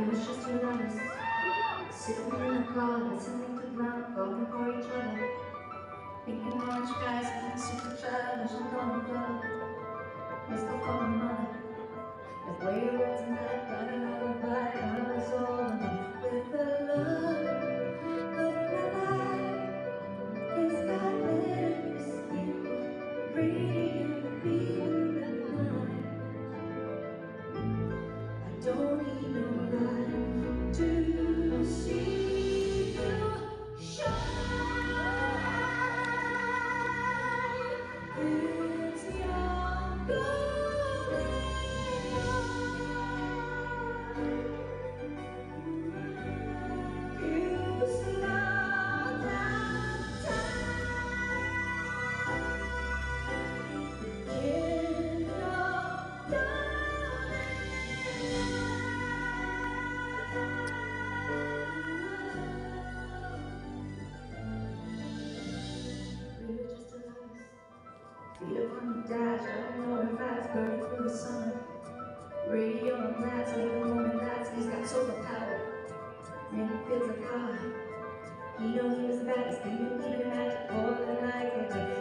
was just two of us, sitting in the car, listening to ground, falling for each other, thinking orange skies and super childish and on the blood. Let's go for my mother. Like way words and that, but another bite, I was all alone with the love of my life. It's got letters in radiant feeling of mine. I don't need no light to see you shine. It's your golden eye. You slow down time in your we were just lovers. Feet up on the dash, I don't know if I was burning through the summer. Radio on blast, leaving morning lights, he's got superpower. Man, it feels like God. He knows he was the baddest thing, even imagine all the night.